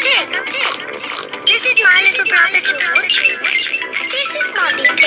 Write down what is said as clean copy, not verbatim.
okay. This is my little brother George. This is Bobby.